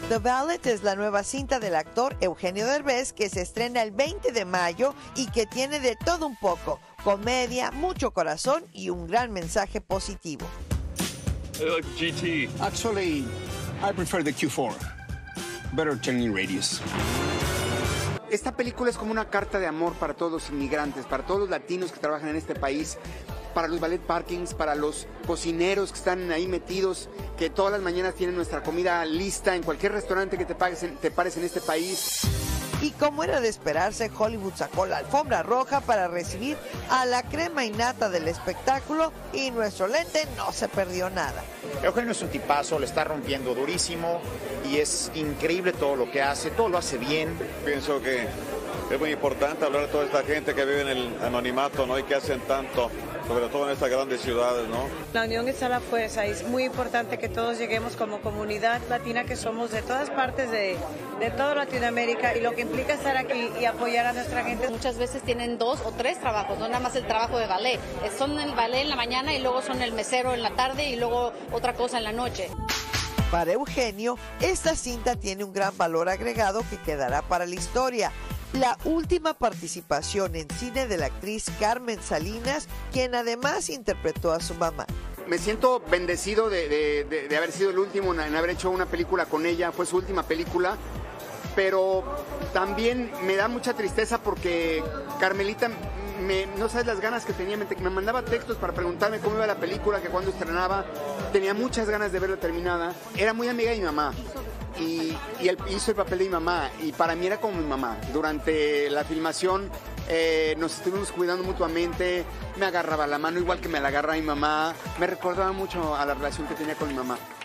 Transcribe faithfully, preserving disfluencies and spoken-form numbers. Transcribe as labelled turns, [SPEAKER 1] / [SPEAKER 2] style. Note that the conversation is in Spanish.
[SPEAKER 1] The Valet es la nueva cinta del actor Eugenio Derbez que se estrena el veinte de mayo y que tiene de todo un poco, comedia, mucho corazón y un gran mensaje positivo.
[SPEAKER 2] I like the G T.
[SPEAKER 3] Actually, I prefer the Q four. Better turning radius.
[SPEAKER 4] Esta película es como una carta de amor para todos los inmigrantes, para todos los latinos que trabajan en este país, para los ballet parkings, para los cocineros que están ahí metidos, que todas las mañanas tienen nuestra comida lista en cualquier restaurante que te, pagues en, te pares en este país.
[SPEAKER 1] Y como era de esperarse, Hollywood sacó la alfombra roja para recibir a la crema innata del espectáculo y nuestro lente no se perdió nada.
[SPEAKER 5] Eugenio es un tipazo, le está rompiendo durísimo y es increíble todo lo que hace, todo lo hace bien.
[SPEAKER 2] Pienso que es muy importante hablar de toda esta gente que vive en el anonimato, ¿no? Y que hacen tanto, sobre todo en estas grandes ciudades, ¿no?
[SPEAKER 6] La unión está la fuerza y es muy importante que todos lleguemos como comunidad latina que somos de todas partes de, de toda Latinoamérica y lo que implica estar aquí y apoyar a nuestra gente.
[SPEAKER 7] Muchas veces tienen dos o tres trabajos, no nada más el trabajo de ballet. Son el ballet en la mañana y luego son el mesero en la tarde y luego otra cosa en la noche.
[SPEAKER 1] Para Eugenio, esta cinta tiene un gran valor agregado que quedará para la historia. La última participación en cine de la actriz Carmen Salinas, quien además interpretó a su mamá.
[SPEAKER 4] Me siento bendecido de, de, de, de haber sido el último en haber hecho una película con ella, fue su última película, pero también me da mucha tristeza porque Carmelita, me, no sabes las ganas que tenía, me, me mandaba textos para preguntarme cómo iba la película, que cuando estrenaba, tenía muchas ganas de verla terminada, era muy amiga de mi mamá. Y, y él hizo el papel de mi mamá y para mí era como mi mamá. Durante la filmación eh, nos estuvimos cuidando mutuamente, me agarraba la mano igual que me la agarraba mi mamá, me recordaba mucho a la relación que tenía con mi mamá.